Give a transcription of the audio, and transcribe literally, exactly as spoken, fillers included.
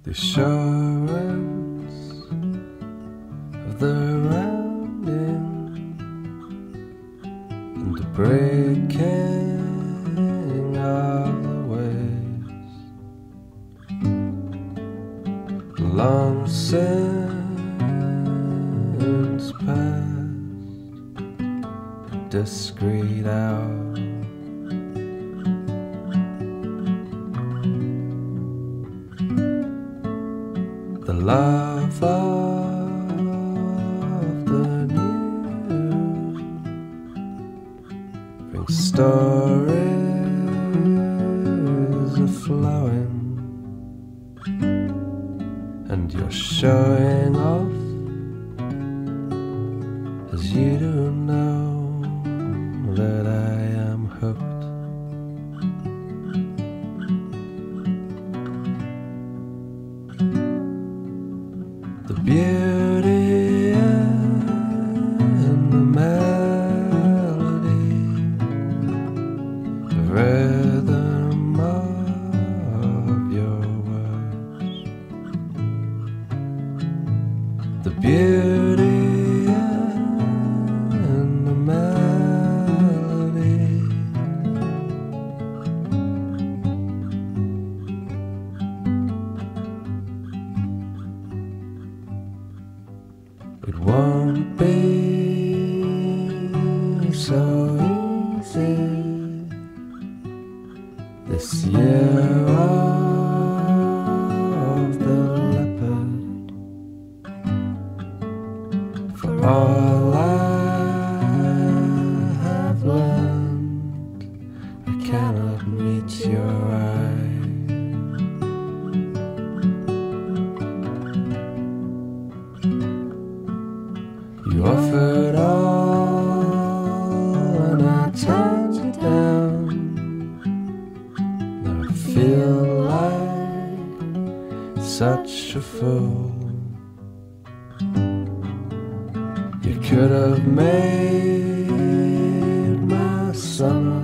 the assurance of the rounding and the breaking of the waves, long since past, discreet hour. The love of the new brings stories of flowing, and you're showing off as you do know that I am hooked. The beauty and the melody, the rhythm of your words, the beauty and the melody, it won't be so easy this year of the leopard, for all I have learned, I cannot meet your eye. You offered all and I turned you down. Now I feel like such a fool. You could have made my summer